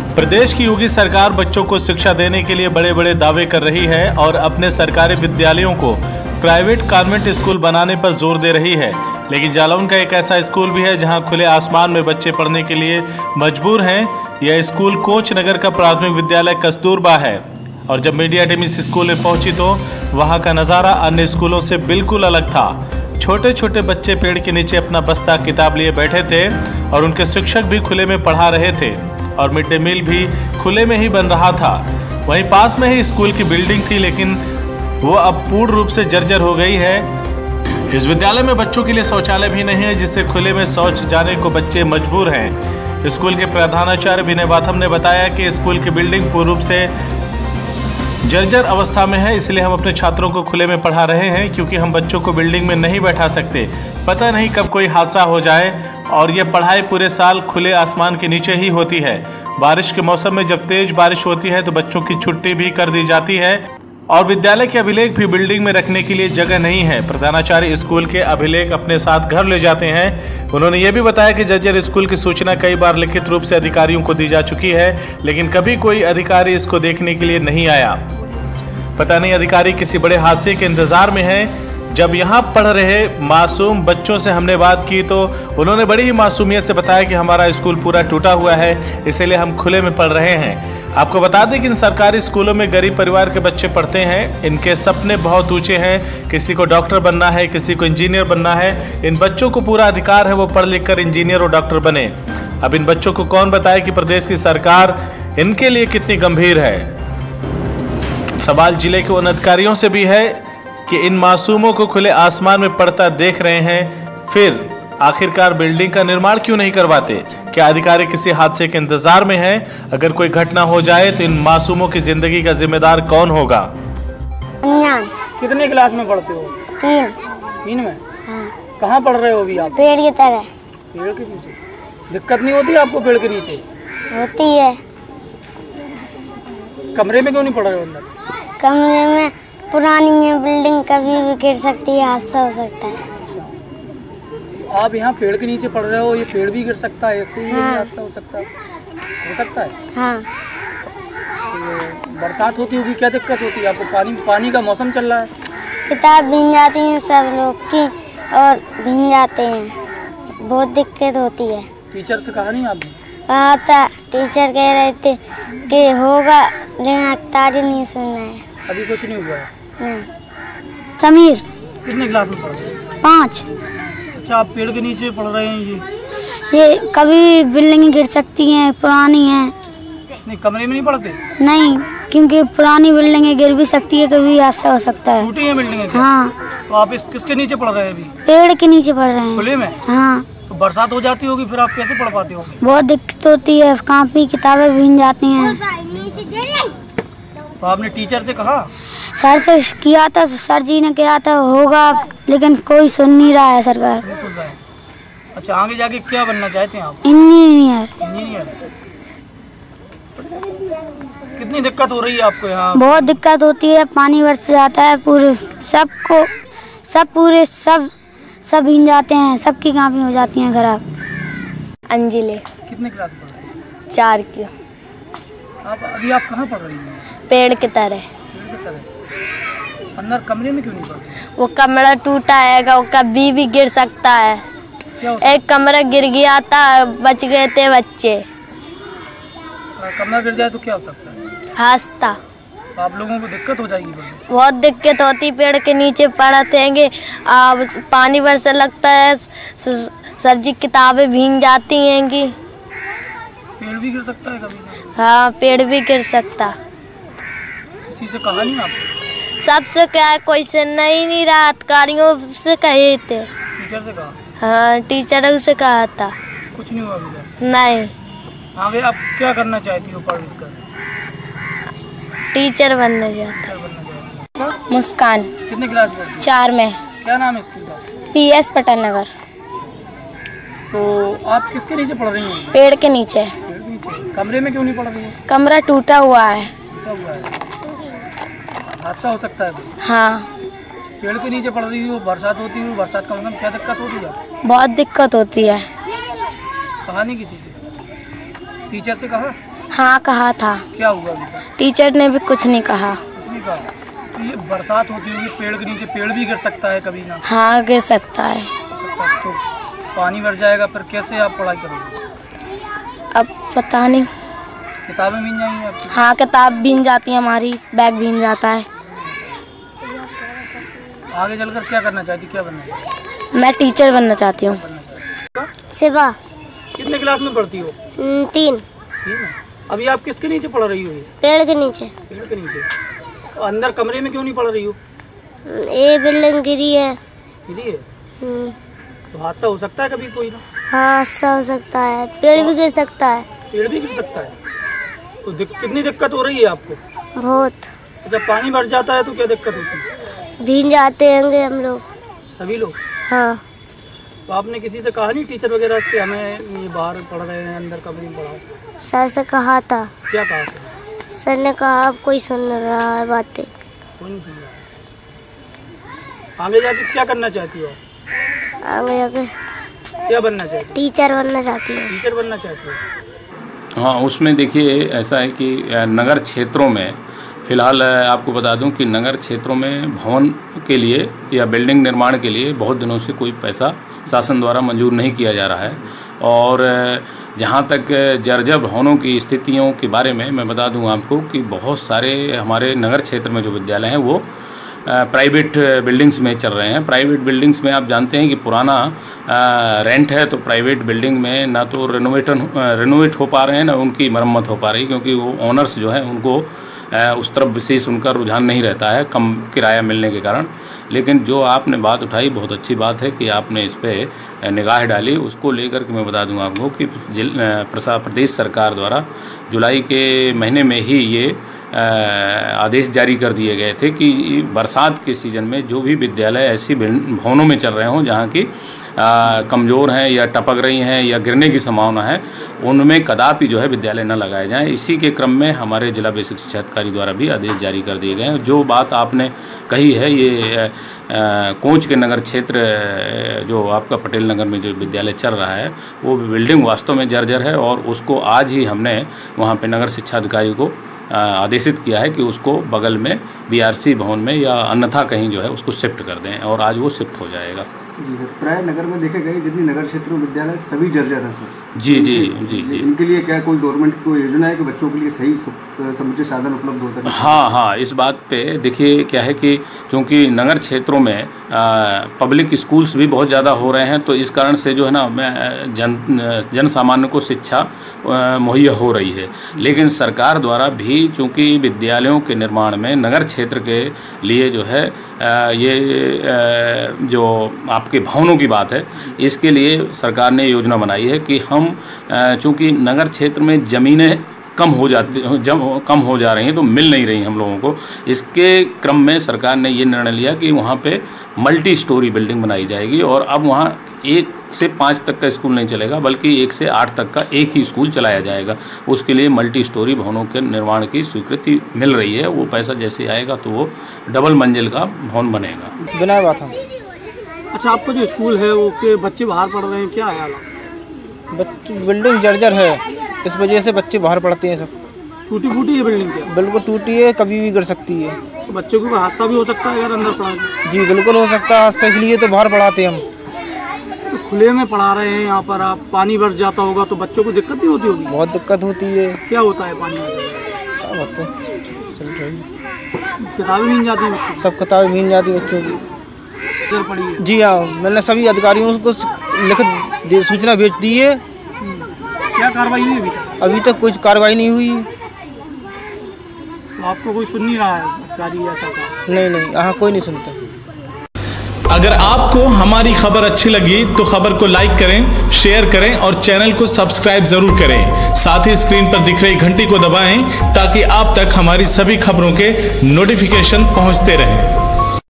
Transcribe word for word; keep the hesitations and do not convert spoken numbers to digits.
प्रदेश की योगी सरकार बच्चों को शिक्षा देने के लिए बड़े बड़े दावे कर रही है और अपने सरकारी विद्यालयों को प्राइवेट कॉन्वेंट स्कूल बनाने पर जोर दे रही है। लेकिन जालौन का एक ऐसा स्कूल भी है जहां खुले आसमान में बच्चे पढ़ने के लिए मजबूर हैं। यह स्कूल कोच नगर का प्राथमिक विद्यालय कस्तूरबा है। और जब मीडिया टीम इस स्कूल में पहुंची तो वहां का नज़ारा अन्य स्कूलों से बिल्कुल अलग था। छोटे छोटे बच्चे पेड़ के नीचे अपना बस्ता किताब लिए बैठे थे और उनके शिक्षक भी खुले में पढ़ा रहे थे और मिड डे मील भी खुले में ही बन रहा था। वहीं पास में ही स्कूल की बिल्डिंग थी, लेकिन वो अब पूर्ण रूप से जर्जर हो गई है। इस विद्यालय में बच्चों के लिए शौचालय भी नहीं है, जिससे खुले में शौच जाने को बच्चे मजबूर हैं। स्कूल के प्रधानाचार्य विनय बाथम ने बताया कि स्कूल की बिल्डिंग पूर्ण रूप से जर्जर अवस्था में है, इसलिए हम अपने छात्रों को खुले में पढ़ा रहे हैं, क्योंकि हम बच्चों को बिल्डिंग में नहीं बैठा सकते। पता नहीं कब कोई हादसा हो जाए। और यह पढ़ाई पूरे साल खुले आसमान के नीचे ही होती है। बारिश के मौसम में जब तेज बारिश होती है तो बच्चों की छुट्टी भी कर दी जाती है और विद्यालय के अभिलेख भी बिल्डिंग में रखने के लिए जगह नहीं है। प्रधानाचार्य स्कूल के अभिलेख अपने साथ घर ले जाते हैं। उन्होंने ये भी बताया कि जर्जर स्कूल की सूचना कई बार लिखित रूप से अधिकारियों को दी जा चुकी है, लेकिन कभी कोई अधिकारी इसको देखने के लिए नहीं आया। पता नहीं अधिकारी किसी बड़े हादसे के इंतजार में है। जब यहाँ पढ़ रहे मासूम बच्चों से हमने बात की तो उन्होंने बड़ी ही मासूमियत से बताया कि हमारा स्कूल पूरा टूटा हुआ है, इसीलिए हम खुले में पढ़ रहे हैं। आपको बता दें कि इन सरकारी स्कूलों में गरीब परिवार के बच्चे पढ़ते हैं। इनके सपने बहुत ऊंचे हैं। किसी को डॉक्टर बनना है, किसी को इंजीनियर बनना है। इन बच्चों को पूरा अधिकार है वो पढ़ लिख कर इंजीनियर और डॉक्टर बने। अब इन बच्चों को कौन बताए कि प्रदेश की सरकार इनके लिए कितनी गंभीर है। सवाल जिले के उन अधिकारियों से भी है कि इन मासूमों को खुले आसमान में पढ़ता देख रहे हैं, फिर आखिरकार बिल्डिंग का निर्माण क्यों नहीं करवाते? क्या अधिकारी किसी हादसे के इंतजार में हैं? अगर कोई घटना हो जाए तो इन मासूमों की जिंदगी का जिम्मेदार कौन होगा? कितने क्लास में पढ़ते हो? तीन। तीन में? हाँ। कहाँ पढ़ रहे हो अभी आप? पेड़ की तरह। पेड़ के नीचे। दिक्कत नहीं होती आपको पेड़ के नीचे? होती है। कमरे में क्यों नहीं पढ़ रहे हो अंदर? कमरे में पुरानी है बिल्डिंग, कभी भी गिर सकती है, हादसा हो सकता है। आप यहाँ पेड़ के नीचे पढ़ रहे हो, ये पेड़ भी गिर सकता है, ऐसे ही हाँ। हादसा हो सकता है हो सकता है हाँ। तो बरसात होती होगी, क्या दिक्कत होती है आपको? पानी पानी का मौसम चल रहा है। किताब भीग जाती है सब लोग की और भीग जाते हैं, बहुत दिक्कत होती है। टीचर से कहा नहीं आपने? कहा था, टीचर कह रहे थे कि होगा, लेकिन तारी नहीं सुनना है। अभी कुछ नहीं हुआ है? नहीं। समीर। कितने क्लास में पढ़ रहे हैं? पाँच। अच्छा, आप पेड़ के नीचे पढ़ रहे हैं। ये ये कभी बिल्डिंग गिर सकती हैं, पुरानी हैं। नहीं, कमरे में नहीं पढ़ते? नहीं, क्योंकि पुरानी बिल्डिंगें गिर भी सकती है, कभी हादसा हो सकता है। टूटी है बिल्डिंगें? हाँ। तो आप इस किसके नीचे पढ़ रहे हैं अभी? पेड़ के नीचे पढ़ रहे हैं। खुले में? हाँ। तो बरसात हो जाती होगी, फिर आप कैसे पढ़ पाते हो? बहुत दिक्कत होती है, काफी किताबें भीग जाती हैं। तो आपने टीचर से कहा? सर से किया था, सर जी ने कहा था होगा, लेकिन कोई सुन नहीं रहा है सरकार। नहीं सुन रहा है। अच्छा, आगे जाके क्या बनना चाहते हैं आप? इंजीनियर। इंजीनियर। कितनी दिक्कत हो रही है आपको यहाँ? बहुत दिक्कत होती है, पानी बरस जाता है, पूरे सबको सब पूरे सब सब भीग जाते हैं, सबकी काफी हो जाती हैं खराब। अंजलि। कितने क्लास पढ़ रहे हैं? चार की। आप अभी आप कहाँ पढ़ रही हैं? पेड़ की तरह। पेड़ की तरह। अंदर कमरे में क्यों नहीं पढ़ते? वो कमरा टूटा है, वो कभी भी गिर सकता है। क्या होता है? एक कमरा गिर गया था, बच गए थे बच्चे। कमरा गिर जाए तो क्या हो सकता है? हादसा। तो आप लोगों को दिक्कत हो जाएगी बहुत। बहुत दिक्कत होती, पेड़ के नीचे पढ़ते हैंगे, पानी बरसने लगता है, सर जी किताबें भीग जाती हैंगी। पेड़ भी गिर सकता है कभी? हाँ, पेड़ भी गिर सकता। किसी से कहा नहीं आपने? सबसे क्या है, कोई से नहीं नहीं रहा, अधिकारियों से कहे थे। टीचर से कहा? हाँ, टीचरों से कहा था। कुछ नहीं हुआ अभी तक? नहीं। आगे आप क्या करना चाहती हो पढ़ लिख कर? टीचर बनने जाता। मुस्कान। कितने क्लास में? चार में। क्या नाम है स्कूल का? P S Patel Nagar. तो आप किसके नीचे पढ़ रही हैं? पेड़ के नीचे। पेड़ के नीचे। कमरे में क्यों नहीं पढ़ रही हैं? कमरा टूटा हुआ है। टूटा हुआ है, हादसा हो सकता है। हाँ। पेड़ के नीचे पड़ रही हो, बरसात होती है, बरसात का मौसम, क्या दिक्कत होती है? बहुत दिक्कत होती है। कहा नहीं किसी से? टीचर से कहा? हाँ कहा था। क्या हुआ अभी तक? टीचर ने भी कुछ नहीं कहा। कुछ नहीं कहा। तो ये बरसात होती होगी, पेड़ के नीचे पेड़ भी गिर सकता है कभी ना? हाँ गिर सकता है। तो पानी भर जाएगा, फिर कैसे आप पढ़ाई करोगे? अब पता नहीं। किताबें भीग जाएंगी आपकी? हाँ किताब भीग जाती है, हमारी बैग भीग जाता है। आगे चलकर क्या करना चाहती, क्या बनना चाहती? मैं टीचर बनना चाहती हूँ। शिवा। कितने क्लास में पढ़ती हो? तीन। तीन है। अभी आप किसके नीचे पढ़ रही हो? पेड़ के नीचे। पेड़ के नीचे। तो अंदर कमरे में क्यों नहीं पढ़ रही हो? ये बिल्डिंग गिरी है। गिरी है? तो हादसा हो सकता है कभी कोई ना? हाँ हादसा हो सकता है, पेड़ भी गिर सकता है। पेड़ भी गिर सकता है। तो दिक, कितनी दिक्कत हो रही है आपको? बहुत। जब पानी भर जाता है तो क्या दिक्कत होती है? भीग जाते होंगे हम लोग। सभी लोग? हाँ। तो आपने किसी से कहा नहीं टीचर वगैरह से हमें ये बाहर पढ़ रहे हैं, अंदर कभी नहीं पढ़ाओ? सर से कहा था। क्या कहा था? सर ने कहा अब कोई सुन रहा है बातें। कोई नहीं सुन रहा। आगे जाके क्या करना चाहती हो? आगे जाके क्या बनना चाहती हो? टीचर बनना चाहती हूँ। टीचर बनना चाहती हो? हाँ, उसमें देखिए ऐसा है कि नगर क्षेत्रों में फ़िलहाल आपको बता दूं कि नगर क्षेत्रों में भवन के लिए या बिल्डिंग निर्माण के लिए बहुत दिनों से कोई पैसा शासन द्वारा मंजूर नहीं किया जा रहा है। और जहाँ तक जर्जर भवनों की स्थितियों के बारे में मैं बता दूं आपको कि बहुत सारे हमारे नगर क्षेत्र में जो विद्यालय हैं वो प्राइवेट बिल्डिंग्स में चल रहे हैं। प्राइवेट बिल्डिंग्स में आप जानते हैं कि पुराना रेंट है, तो प्राइवेट बिल्डिंग में ना तो रेनोवेटन रेनोवेट हो पा रहे हैं ना उनकी मरम्मत हो पा रही, क्योंकि वो ओनर्स जो है उनको उस तरफ विशेष उनका रुझान नहीं रहता है कम किराया मिलने के कारण। लेकिन जो आपने बात उठाई बहुत अच्छी बात है कि आपने इस पर निगाह डाली। उसको लेकर के मैं बता दूं आपको कि प्रदेश सरकार द्वारा जुलाई के महीने में ही ये आदेश जारी कर दिए गए थे कि बरसात के सीज़न में जो भी विद्यालय ऐसी भवनों में चल रहे हों जहाँ की कमज़ोर हैं या टपक रही हैं या गिरने की संभावना है, उनमें कदापि जो है विद्यालय न लगाए जाएं। इसी के क्रम में हमारे जिला बेसिक शिक्षा अधिकारी द्वारा भी आदेश जारी कर दिए गए हैं। जो बात आपने कही है, ये कोंच के नगर क्षेत्र जो आपका पटेल नगर में जो विद्यालय चल रहा है वो बिल्डिंग वास्तव में जर्जर है, और उसको आज ही हमने वहाँ पे नगर शिक्षा अधिकारी को आदेशित किया है कि उसको बगल में बीआरसी भवन में या अन्यथा कहीं जो है उसको शिफ्ट कर दें, और आज वो शिफ्ट हो जाएगा। जी सर, प्राय नगर में देखे गए जितनी नगर क्षेत्रों में विद्यालय सभी जर्जर हैं सर। जी जी जी जी। इनके लिए क्या कोई गवर्नमेंट की कोई योजना है कि बच्चों के लिए सही समुचित साधन उपलब्ध हो सके? हाँ हाँ, इस बात पे देखिए क्या है कि चूँकि नगर क्षेत्रों में आ, पब्लिक स्कूल्स भी बहुत ज़्यादा हो रहे हैं, तो इस कारण से जो है ना जन जन सामान्य को शिक्षा मुहैया हो रही है। लेकिन सरकार द्वारा भी चूँकि विद्यालयों के निर्माण में नगर क्षेत्र के लिए जो है आ, ये आ, जो आपके भवनों की बात है, इसके लिए सरकार ने योजना बनाई है कि हम चूँकि नगर क्षेत्र में ज़मीनें कम हो जाती जब कम हो जा रही हैं तो मिल नहीं रही हम लोगों को। इसके क्रम में सरकार ने ये निर्णय लिया कि वहाँ पे मल्टी स्टोरी बिल्डिंग बनाई जाएगी, और अब वहाँ एक से पाँच तक का स्कूल नहीं चलेगा बल्कि एक से आठ तक का एक ही स्कूल चलाया जाएगा। उसके लिए मल्टी स्टोरी भवनों के निर्माण की स्वीकृति मिल रही है। वो पैसा जैसे आएगा तो वो डबल मंजिल का भवन बनेगा। बिना बात हम। अच्छा, आपका जो स्कूल है वो के बच्चे बाहर पढ़ रहे हैं, क्या है हाल? बच्चे बिल्डिंग जर्जर है, इस वजह से बच्चे बाहर पढ़ते हैं। सब टूटी फूटी है बिल्डिंग क्या? बिल्कुल टूटी है, कभी भी गिर सकती है। तो बच्चों को हादसा भी हो सकता है अगर अंदर पढ़ा? जी बिल्कुल हो सकता है हादसा, इसलिए तो बाहर पढ़ाते हैं हम। तो खुले में पढ़ा रहे हैं यहाँ पर, आप पानी भर जाता होगा तो बच्चों को दिक्कत भी होती होगी? बहुत दिक्कत होती है। क्या होता है पानी में? क्या होता है, चल रही किताबें भीग जाती हैं बच्चों? सब किताबें भीग जाती बच्चों की। पड़ी है? जी हाँ, मैंने सभी अधिकारियों को लिखित सूचना भेज दी है। क्या कार्रवाई हुई अभी तक? अभी तक कुछ कार्रवाई नहीं हुई। तो आपको कोई सुन नहीं रहा है अधिकारी ऐसा का? नहीं नहीं, यहाँ कोई नहीं सुनता। अगर आपको हमारी खबर अच्छी लगी तो खबर को लाइक करें, शेयर करें और चैनल को सब्सक्राइब जरूर करें। साथ ही स्क्रीन पर दिख रही घंटी को दबाएं ताकि आप तक हमारी सभी खबरों के नोटिफिकेशन पहुंचते रहें।